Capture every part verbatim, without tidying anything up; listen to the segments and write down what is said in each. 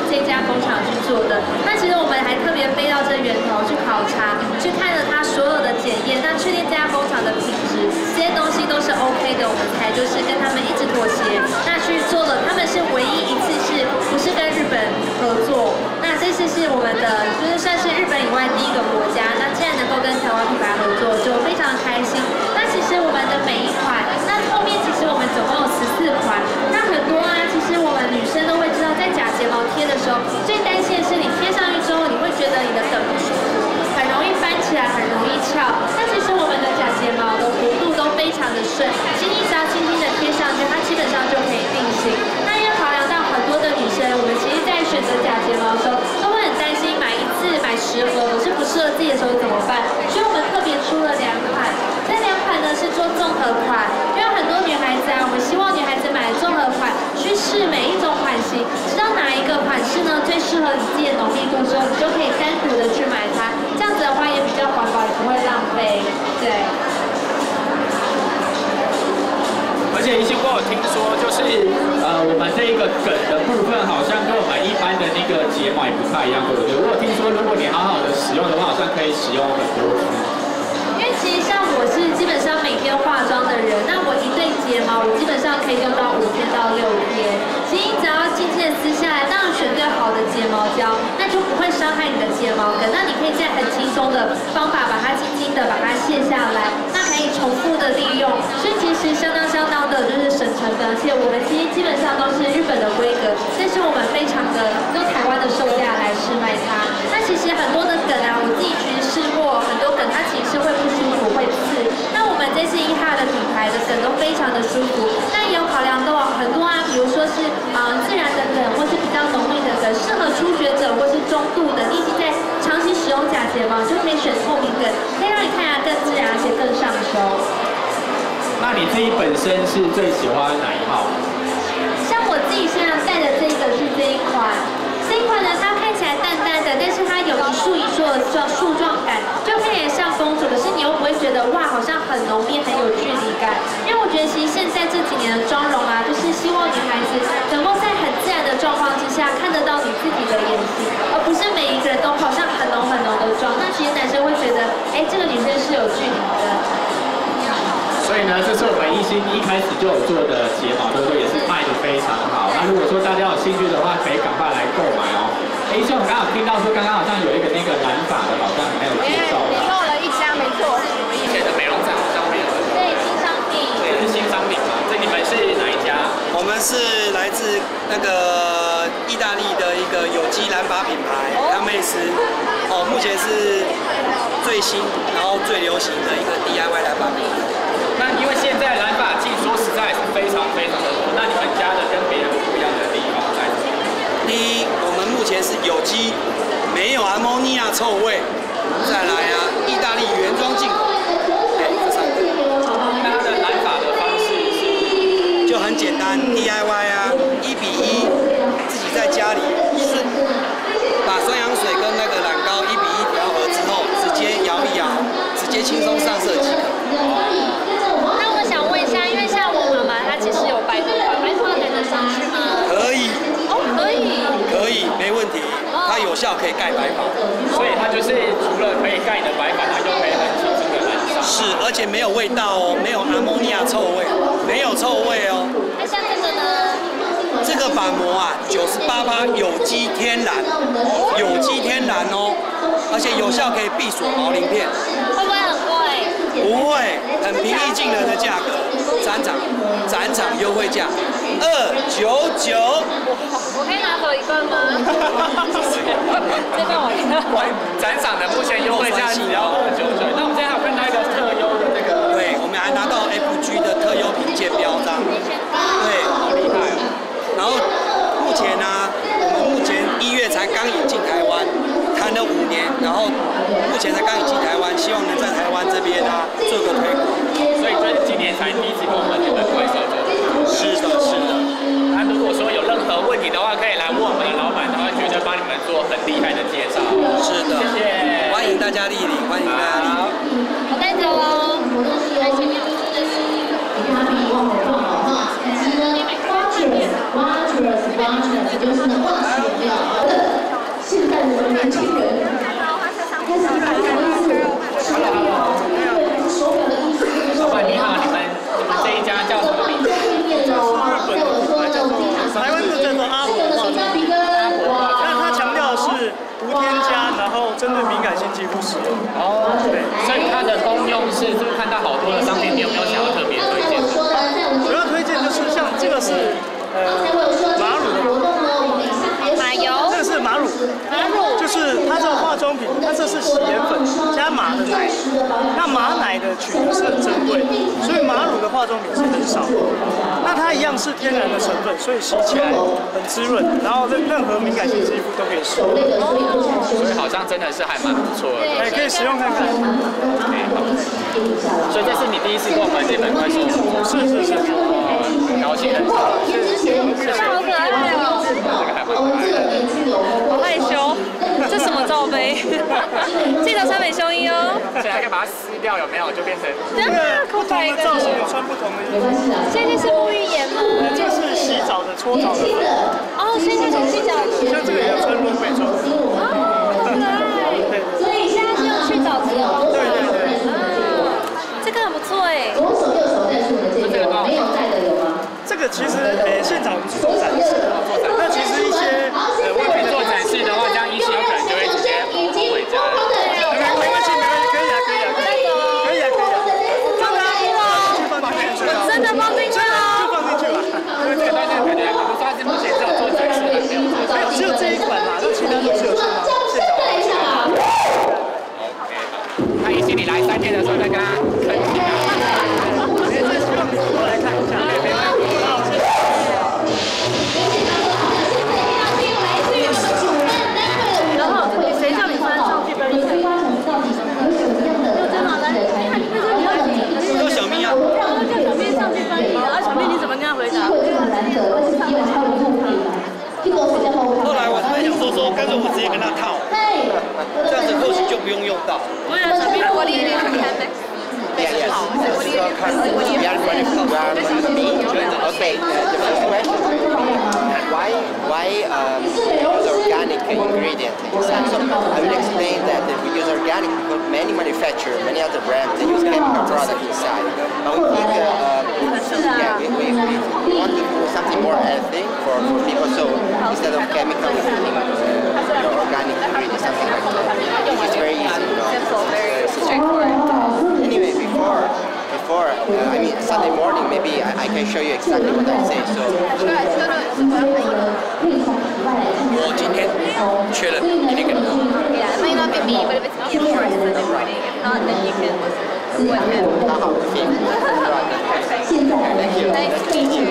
这家工厂去做的。那其实我们还特别飞到这源头去考察，去看了它所有的检验，那确定这家工厂的品质，这些东西都是 OK 的，我们才就是跟他们一直妥协，那去做了。他们是唯一一次是不是跟日本合作？那这次是我们的，就是算是日本以外第一个国家。那既然能够跟台湾品牌合作，就非常开心。那其实我们的每一款，那后面其实我们总共有十四款。那很多啊，其实我们女生都会知道，在假睫毛贴的时候，最担心的是你贴上去之后，你会觉得你的梗不舒服，很容易翻起来，很容易翘。那其实我们的假睫毛的弧度都非常的顺，其实你只要轻轻的贴上去，它基本上就可以定型。那因为考量到很多的女生，我们其实在选择假睫毛的时候，都会很担心买一次买十盒，可是不适合自己的时候怎么办？所以我们特别出了两款，这两款呢是做综合款，因为很多女孩子啊，我们希望女孩子买综合款去试每一种款型，知道哪一个款式呢最适合你自己的浓密度之后，你就可以单独的去买它，这样子的话也比较环保，也不会浪费，对。 而且一兴哥，我听说就是呃，我们这一个梗的部分好像跟我们一般的那个睫毛也不太一样，对不对？我有听说，如果你好好的使用的话，好像可以使用很多次。 因为其实像我是基本上每天化妆的人，那我一对睫毛，我基本上可以用到五天到六天。其实你只要静静的撕下来，当然选对好的睫毛胶，那就不会伤害你的睫毛根。那你可以在很轻松的方法把它轻轻的把它卸下来，那可以重复的利用，所以其实相当相当的就是省成本。而且我们其实基本上都是日本的规格，但是我们非常的用台湾的售价来试卖它。那其实很多的梗啊，我自己其实试过很多梗，它其实是会不舒服，会刺。那我们这次一哈的品牌的梗都非常的舒服，但也有考量到很多啊，比如说是呃自然的梗，或是比较浓密的梗，适合初学者或是中度的，你已经在长期使用假睫毛，就可以选透明梗，可以让你看起来更自然，而且更上手。 那你自己本身是最喜欢哪一号？ 像我自己现在戴的这个是这一款，这一款呢，它看起来淡淡的，但是它有一束一束的状树状感，就看起来像公主，可是你又不会觉得哇，好像很浓密，很有距离感。因为我觉得其实现在这几年的妆容啊，就是希望女孩子能够在很自然的状况之下看得到你自己的眼睛，而不是每一个人都好像很浓很浓的妆。那其实男生会觉得，哎，这个女生是有距离的。 所以呢，这是我们一兴一开始就有做的睫毛，对不对？也是卖的非常好。那如果说大家有兴趣的话，可以赶快来购买哦。哎，一兴，我刚好听到说，刚刚好像有一个那个染发的，好像还有介绍的。 你漏了一家，没错。 以前的美容展好像没有。 对，新商品。 这是新商品嘛？这你们是哪一家？ 我们是来自那个意大利的一个有机染发品牌 M S， 哦，目前是最新然后最流行的一个 D I Y 染发品牌。 那因为现在染发剂说实在是非常非常的多，那你们家的跟别人不一样的地方在哪里？ 第一，我们目前是有机，没有阿莫尼亚臭味。再来啊，意大利原装进口。哎，这三个。 那它的染发的方式是就很简单 ，D I Y 啊，一比一，自己在家里是把双氧水跟那个染膏一比一调和之后，直接摇一摇，直接轻松上色即可。 那我想问一下，因为像我妈妈她其实有白头发，白头发染得上去吗？ 可以。 哦，可以。 可以，没问题。它有效可以盖白发。 所以它就是除了可以盖你的白发，它就可以很轻松的染上。 是，而且没有味道哦，没有阿莫尼亚臭味，没有臭味哦。 那像这个呢？ 这个发膜啊，九十八趴有机天然，有机天然哦，而且有效可以闭锁毛鳞片。 会不会很贵？ 不会，很平易近人的价格，展场展场优惠价二九九。 我可以拿走一个吗？这个我看。 展场的目前优惠价只要二九九。那我们现在还有看到一个特优的这个， 对，我们还拿到 F G 的特优评鉴标章。对， 好厉害哦。 然后目前呢、啊，我们目前一月才刚引进台湾，谈了五年，然后目前才刚引进台湾，希望能在台湾这边啊做个推广。 所以这是今年才第一次跟我们这个对手就是。 是的，是的。 那如果说有任何问题的话，可以来问我们的老板，他会绝对帮你们做很厉害的介绍。 是的， 谢谢， 欢迎大家莅临，欢迎大家莅临。 我带走喽。来前面就是这些。 他们以往的做好话，其实呢，挖掘、挖掘、挖掘，就是呢，化学料。 多的商品，你有没有想要特别推荐？ 主要推荐就是像这个是呃马乳的。 马油， 这个是马乳，马乳就是它这个化妆品，它这是洗颜粉加马的奶，那马奶的曲是很珍贵，所以马乳的化妆品是很少的。那它一样是天然的成分，所以洗起来很滋润，然后任任何敏感性肌肤都可以使用。 所以好像真的是还蛮不错的， 哎，可以使用看看。 所以这是你第一次跟我们日本快速， 是是是， 很高兴认识。 好可爱哦！ 这个还蛮可爱的。 好害羞，这什么罩杯？记得穿美胸衣哦。 而且还可以把它撕掉，有没有？就变成这个不同的造型，穿不同的衣服。 现在是沐浴盐吗？ 这是洗澡的搓澡的。 哦，现在是洗澡的。 像这个也要穿露背装。 哦，好可爱。所以现在是用去澡机哦。 对对对。 啊，这个很不错哎。 左手右手在数的这个没有带的有吗？ 这个其实呃现场我们是做展示的，那其实一些呃外面做展示的话，这样一些有可能就会直接回家了。 没没关系，没关系，可以啊，可以啊，可以啊，可以啊，可以啊。 放进去了， 放进去了， 真的放进去了， 就放进去吧。 因为这个大家感觉不算是目前只有做展示的，没有做。 没有，只有这一款嘛，那其他都是有现场现场。 OK， 那一起你来三天的时候再跟他分享。 我也是希望你过来看一下。 然后谁叫你穿上去分享？ 叫小咪啊。 叫小咪上去翻译，然后小咪你怎么跟他回答？ 后来我才想说说，干脆我直接跟他套，这样子或许就不用用到。 我也小咪，我理解你看没？ Yeah, yes. So, we are going to program okay, uh, the first question why why um, use organic ingredient inside? So I will explain that we use organic because many manufacturers, many other brands, they use chemical products inside. But we think uh, uh, yeah, we, we, we want to do something more healthy for, for people. So instead of chemical, we think uh, you know, organic ingredients, something like that. It's very easy, you know. Simple, very straightforward. Anyway, before, before, uh, I mean, Sunday morning, maybe I, I can show you exactly what I say. So, 我今天缺了一定给你。 Yeah, it might not be me, but if it's me, of course, Sunday morning. If not, then you can with him. Nice to meet you.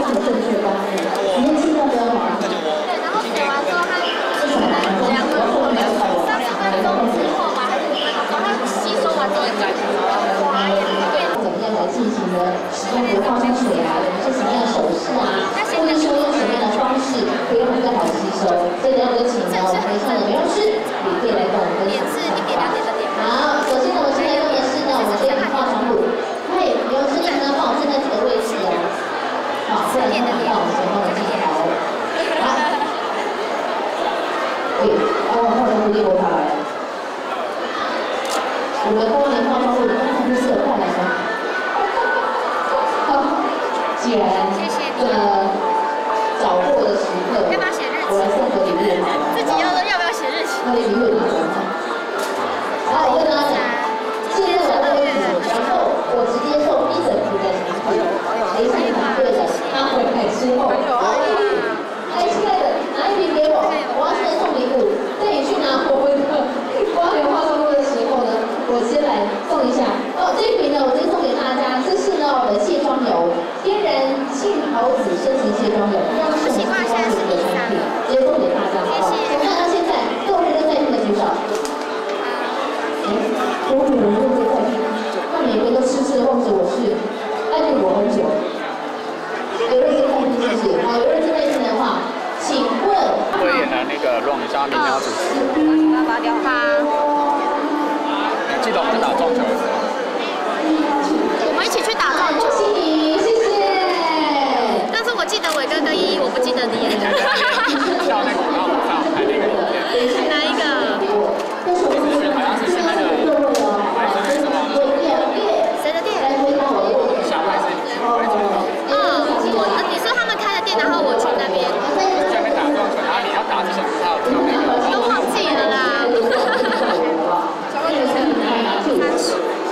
然后写完之后，它凉了，三十分钟之后嘛，还是几分钟，它吸收完之后再滑呀，对。 怎么样来进行呢？使用的化妆水啊，是什么样的手势啊，或者说用什么样的方式可以让它更好吸收？所以呢，我就请到台上的美容师也可以来跟我们分享。 点是一点两点的点。 好，首先呢，我现在用的是呢我们这个化妆乳，嘿，美容师呢帮我站在这个位置哦，好，不然的话帮我先帮我记好。好，对，帮我换成蝴蝶波塔来。我们多年化妆乳通常都是有带来的。 既然这个找货的时刻， 要不要写日期？ 我来送个礼物好了。 自己要要不要写日期？ 那礼物好了。好，我跟大家讲，现在我那个然后我直接送一整瓶的产品，谁是团队的，他回来之后，哎，亲爱的，拿一瓶给我，我要现在送礼物。在你去拿我们的花园化妆露的时候呢，我先来送一下。哦，这一瓶呢，我先送给大家，这是呢我的卸妆油。 天然杏桃子深层卸妆油，让是我们光源的产品，直接送给大家，好不好？我看到现在各位都在用的举手。我女人都在听，那每个都痴痴的望着我是爱着我很久。有人正在听是不是？好，有人正在听的话，请问。 我演了那个《乱沙民谣主持》。 要拔掉它。 你记得我们打撞球的时候。 我们一起去打撞球。 我记得伟哥跟依依，我不记得你。 跳那个舞蹈舞上拍那个影片。 哪一个？ 好像是是那个，还是什么？ 谁的店？ 小白是。 嗯，我你说他们开的店，然后我去那边。 去那边打撞球，然后你要打这些舞蹈跳那个。 都忘记了啦。小高女生，三十。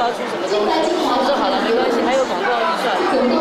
要出什么东西。我说好了，没关系，还有广告预算。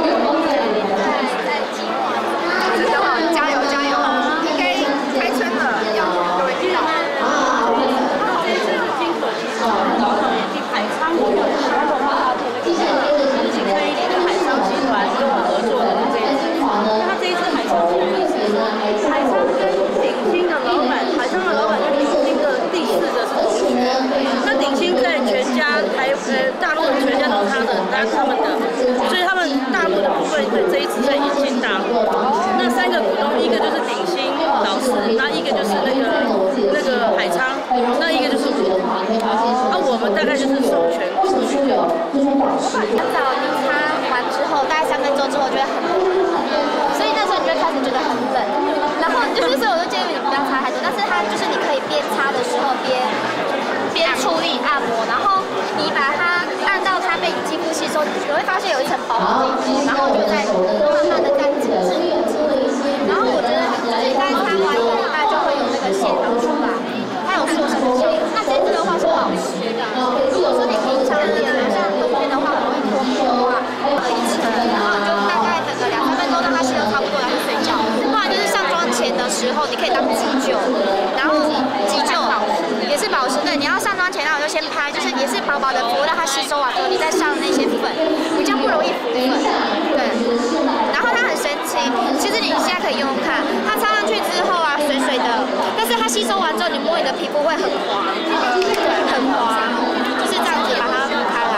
知道，加油加油！应该开春了，要各位知道。 这次是金粉，老板也去海昌，我有海昌大店那个日行推理的海昌集团跟我合作的这一支，那他这一支海昌集团是海昌跟鼎新的老板，海昌的老板跟鼎新的第四个是同学。那鼎新在全家台呃大陆的全家都是他的，他他们的，所以他们大陆的部分对这一次在引进大陆。那三个股东，一个就是鼎新老师，那一个就是那个那个海昌，那一个就是我。那我们大概就是授权出去的。 很早你擦完之后，大概三分钟之后就会很冷，所以那时候你就会开始觉得很冷。然后就是所以我就建议你不要擦太多，但是它就是你可以边擦的时候边边处理按摩，然后你把它按到它被你肌肤吸收，你会发现有一层薄薄的膜，然后就在慢慢的在紧致。然后我觉得就是大概擦完一个礼拜就会有那个线条出来，它有塑形效果。那这次的话是保湿的，如果说你平常脸啊，像冬天的话很容易脱皮的话，呃一层，然后你就大概等个两三分钟让它吸收差不多，然后睡觉。不然就是上妆前的时候，你可以当急救，然后急救也是保湿。对，你要上妆前，然后就先拍，就是也是薄薄的敷，让它吸收完之后，你再上那些粉，比较不容易浮粉。对，然后它很神奇，其实你现在可以用用看，它擦上去之后啊，水水的，但是它吸收完之后，你摸你的皮肤会很滑，对，很滑，就是这样子把它抹开来。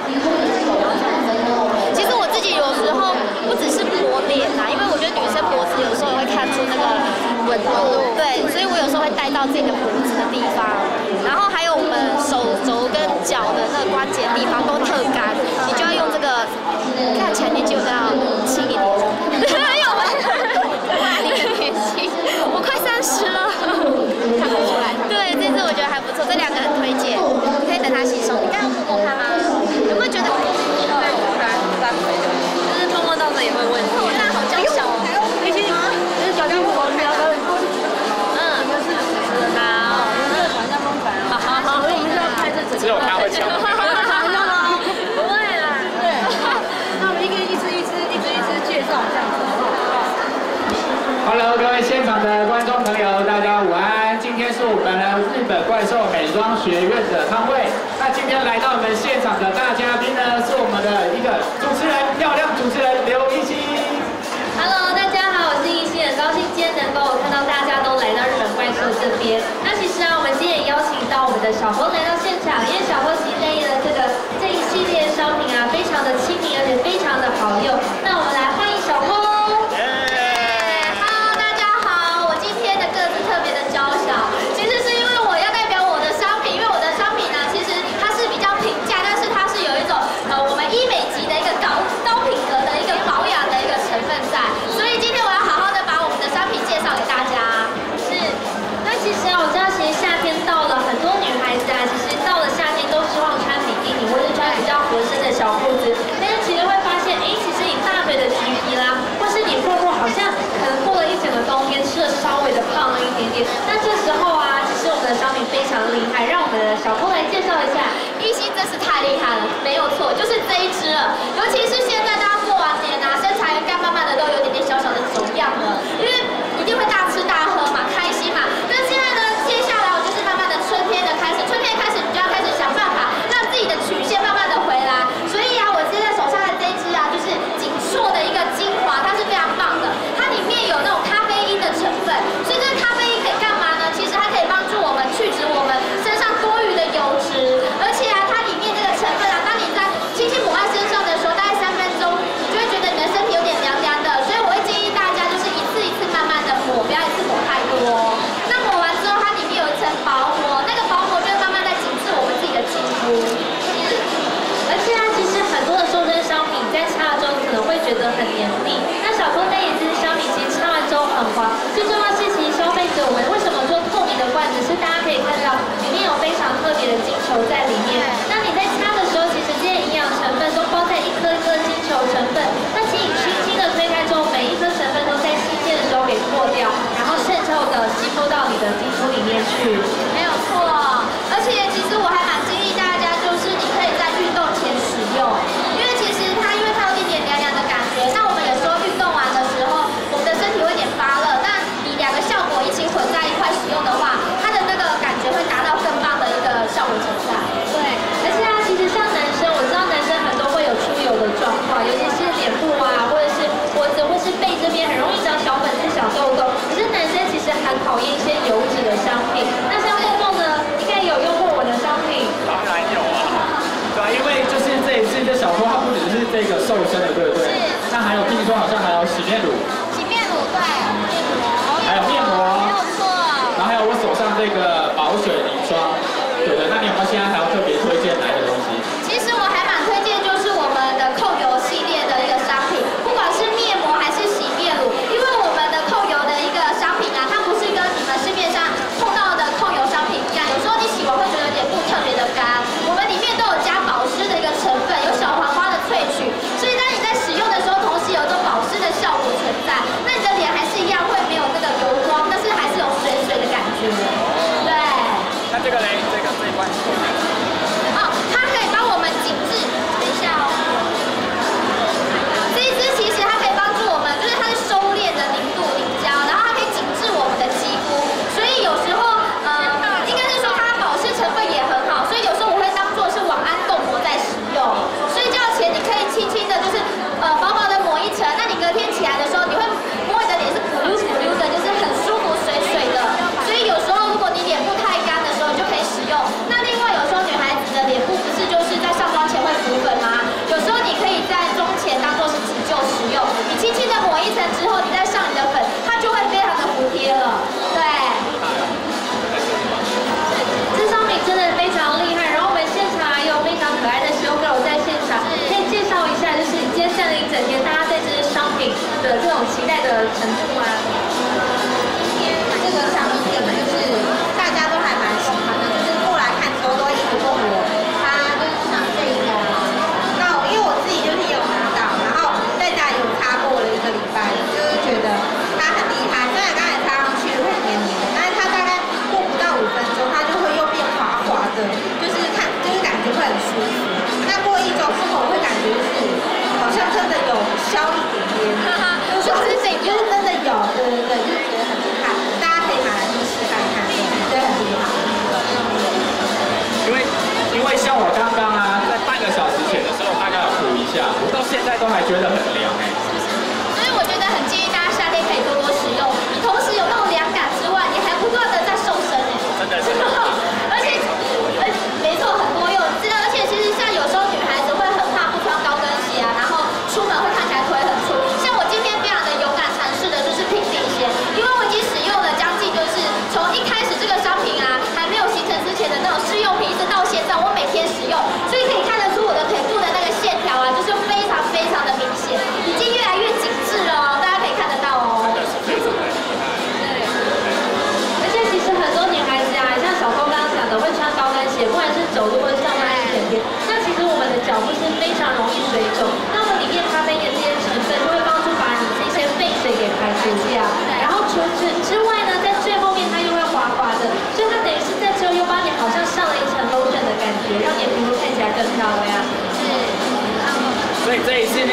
其实我自己有时候不只是抹脸呐，因为我觉得女生脖子有时候也会看出那个纹路，对，所以我有时候会带到自己的脖子的地方，然后还有我们手肘跟脚的那个关节地方都特干，你就要用这个，看起来年纪有要轻一点，有吗？哇，你很年轻，我快三十了，看不出来。对，这次我觉得还不错，这两个很推荐，你可以等它吸收。你刚刚摸摸看吗？有没有觉得？ 就是碰碰到的也会问。 我看好娇小哦。 已经就是小家伙聊得很多。 嗯，就是好，那个船上风船哦。好好好，所以我们就要拍这整个。 只有他会抢。 不会啦。 对。那我们一个一支一支一支一支介绍这样子，好不好 ？Hello， 各位现场的观众朋友，大家午安。今天是我们的日本怪兽美妆学院的康会。那今天来到我们现场的大嘉宾呢，是我们的一个主持人，漂亮主持人刘一心。 Hello， 大家好，我是一心，很高兴今天能够看到大家都来到日本怪兽这边。那其实啊，我们今天也邀请到我们的小峰来到现场，因为小峰其实内的这个这一系列商品啊，非常的亲民，而且非常的好用。那我们来欢迎小峰。小裤子，但是其实会发现，哎，其实你大腿的橘皮啦，或是你腹部好像可能过了一整个冬天，吃的稍微的胖了一点点。那这时候啊，其实我们的商品非常厉害，让我们的小峰来介绍一下。一心真是太厉害了，没有错，就是这一支了。尤其是现在大家过完年啊，身材应该慢慢的都有点点小小的走样了，因为一定会大吃大喝嘛，开心嘛。那现在呢，接下来我就是慢慢的春天的开始，春天开始你就要开始想办法让自己的曲线慢慢的回来。所以啊，我现在手上的这一支啊，就是锦硕的一个精华，它是非常棒的。它里面有那种咖啡因的成分，所以这个咖啡因可以干嘛呢？其实它可以帮助我们去脂我们身上多余的油脂，而且啊，它里面这个成分啊，当你在轻轻抹在身上的时候，大概三分钟，你就会觉得你的身体有点凉凉的。所以我会建议大家就是一次一次慢慢的抹，不要一次抹太多。那抹完之后，它里面有一层薄膜，那个薄膜就会慢慢在紧致我们自己的肌肤。而且啊，其实很多的瘦身商品在擦了之后可能会觉得很黏腻，那小峰这一支商品其实擦完之后很滑。最重要是，其实消费者我们为什么做透明的罐子，是大家可以看到里面有非常特别的精球在里面。那你在擦的时候，其实这些营养成分都包在一颗颗精球成分。那请你轻轻的推开之后，每一颗成分都在新鲜的时候给破掉，然后渗透的吸收到你的肌肤里面去。没有错，而且其实我还蛮建议大家，就是你可以在运动前。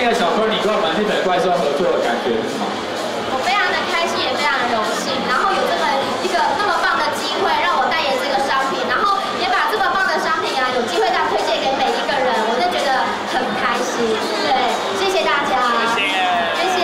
的小坤，你跟我们日本怪兽合作的感觉是什么？ 我非常的开心，也非常的荣幸，然后有这么一个那么棒的机会让我代言这个商品，然后也把这么棒的商品啊，有机会这样推荐给每一个人，我就觉得很开心。对，谢谢大家，谢谢，谢谢。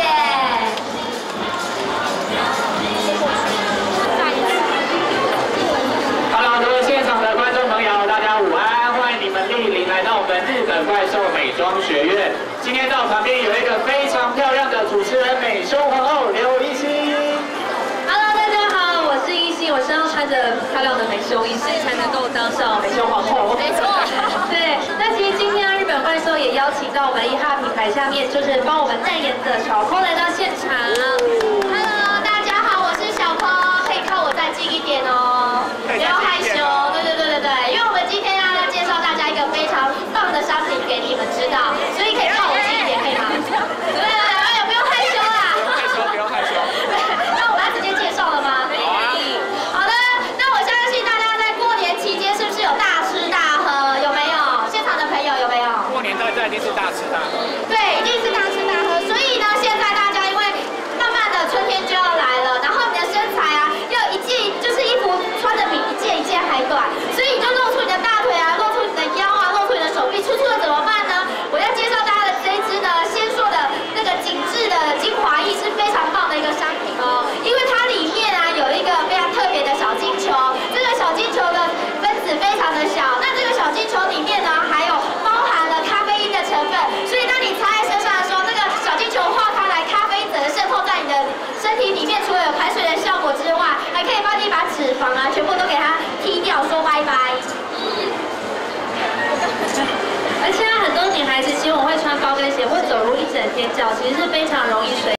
Hello， 各位现场的观众朋友，大家午安，欢迎你们莅临来到我们日本怪兽美妆学院。今天在我旁边有一个非常漂亮的主持人，美胸皇后刘一心。 Hello， 大家好，我是一心，我身上穿着漂亮的美胸衣，所以才能够当上美胸皇后。 没错。 对，那其实今天日本怪兽也邀请到我们一哈品牌下面，就是帮我们代言的小空来到现场。 Hello， 大家好，我是小空，可以靠我再近一点哦，不要害羞。对对对对对，因为我们今天要介绍大家一个非常棒的商品给你们知道，所以可以靠我近一点，可以吗？对对对，也不用害羞啦。 害羞，不用害羞。 那我们要直接介绍了吗？可以。好的，那我相信大家在过年期间是不是有大吃大喝？有没有？现场的朋友有没有？ 过年到这一定是大吃大喝。 对，一定是大吃大喝。所以呢，现在大家因为慢慢的春天就要来了，然后你的身材啊，要一件就是衣服穿的比一件一件还短，所以你就露出你的大腿啊，露出你的腰啊，露出你的手臂，粗粗的怎么办呢？我要介绍大家的这一支呢，先说的那个紧致的精华液是非常棒的一个商品哦，因为它里面啊有一个非常特别的小金球，这个小金球的分子非常的小，那这个小金球里面呢还有包含了咖啡因的成分，所以当你擦在身上的时候，那个小金球化开来，咖啡因整个渗透在你的身体里面，除了有排水的效果之外，还可以帮你把脂肪啊全部都给它踢掉，说拜拜。 而且很多女孩子其实我会穿高跟鞋，会走路一整天，脚其实是非常容易水。